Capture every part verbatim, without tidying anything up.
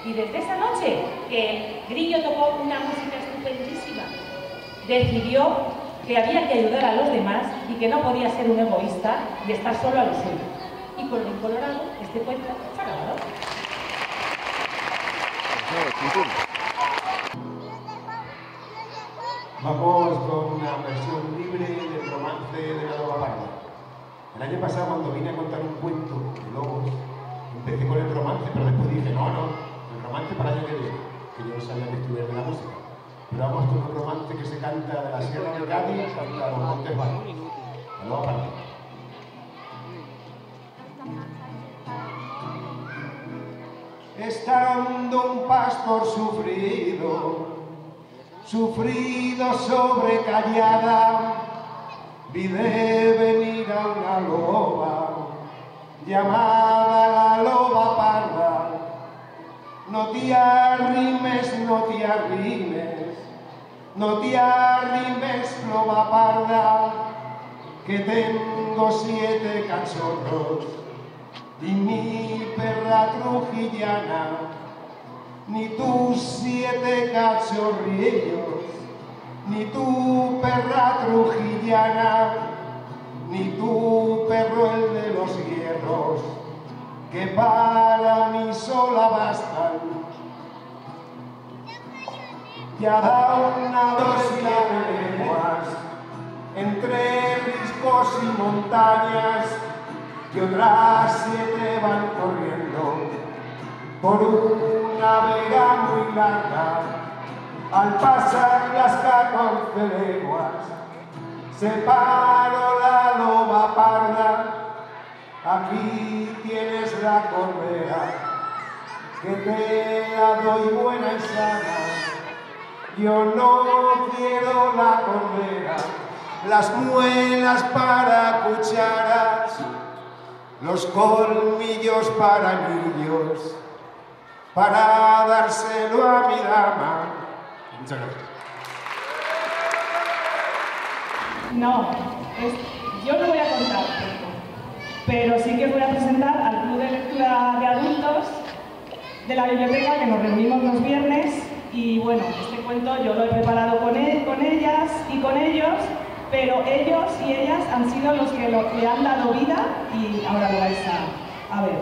Y desde esa noche, que Grillo tocó una música estupendísima, decidió que había que ayudar a los demás y que no podía ser un egoísta y estar solo a lo suyo. Y con lo incolorado, este cuento se ha acabado. Vamos con una versión libre del romance de la Loba Parda. El año pasado, cuando vine a contar un cuento de lobos, empecé con el romance, pero después dije, no, no, el romance para el año que viene, que yo no sabía que estuviera de la música. Pero vamos con un romance que se canta de la Sierra de Cádiz hasta los Montes Bajos. La Loba Parda. Estando un pastor sufrido, sufrido sobre callada, vi de venir a una loba, llamada la Loba Parda. No te arrimes, no te arrimes, no te arrimes, Loba Parda, que tengo siete cachorros y mi perra trujillana, ni tus siete cachorrillos, ni tu perra trujillana, ni tu perro el de los hierros, que para mí sola bastan. Ya da una dosis de lenguas entre riscos y montañas, que otras siete van corriendo por una vega muy larga. Al pasar las catorce leguas se paró la Loba Parda. Aquí tienes la cordera, que te la doy buena y sana. Yo no quiero la cordera, las muelas para cucharas, los colmillos para anillos, para dárselo a mi dama. Muchas gracias. No, es, yo no voy a contar, pero sí que os voy a presentar al Club de Lectura de Adultos de la biblioteca, que nos reunimos los viernes. Y bueno, este cuento yo lo he preparado con, él, con ellas y con ellos, pero ellos y ellas han sido los que lo, le han dado vida y ahora lo vais a, a ver.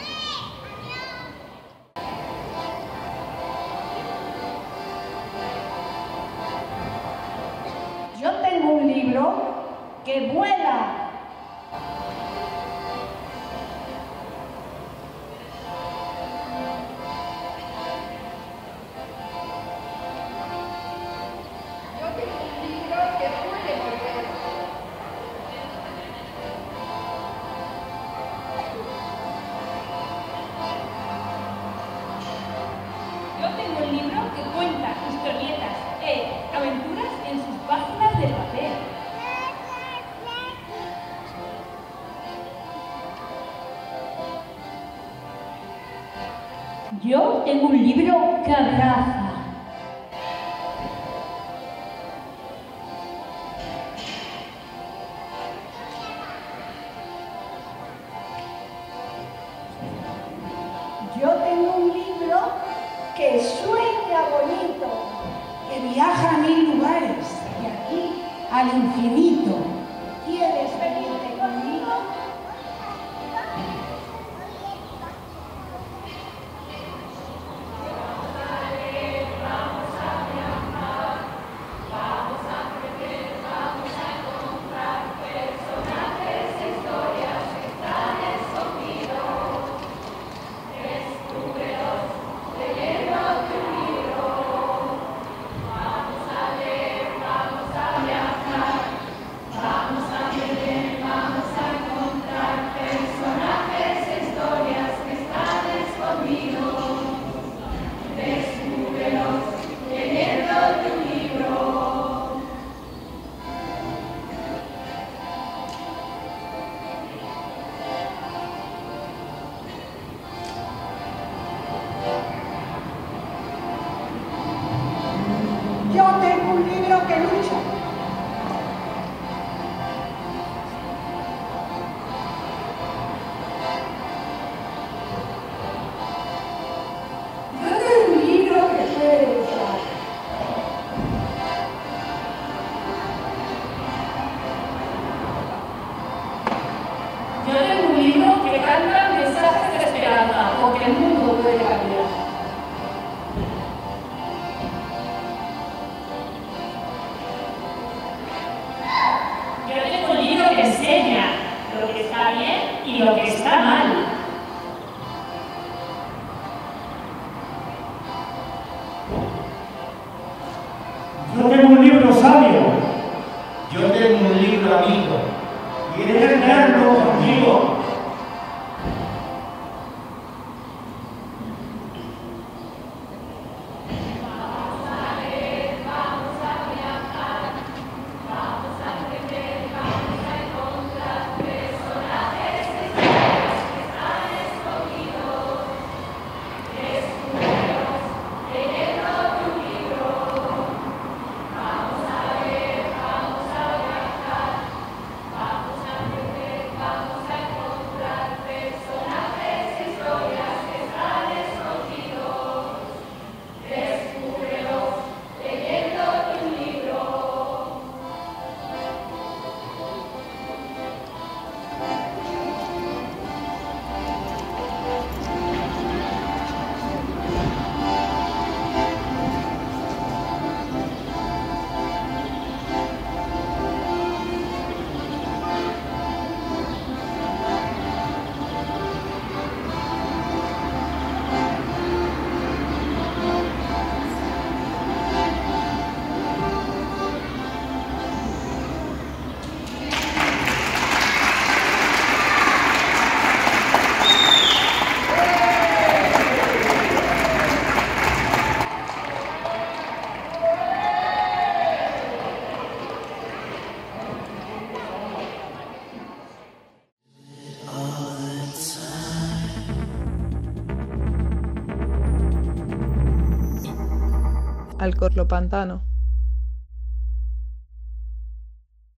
Yo tengo un libro que vuela. Yo tengo un libro que abraza. Yo tengo un libro que sueña bonito, que viaja a mil lugares, de aquí al infinito. ¿Quieres venirte conmigo? Yo tengo un libro que lucha. Yo Yo tengo un libro sabio. Yo tengo un libro amigo. ¿Quieres leerlo conmigo? Alcorlopantano.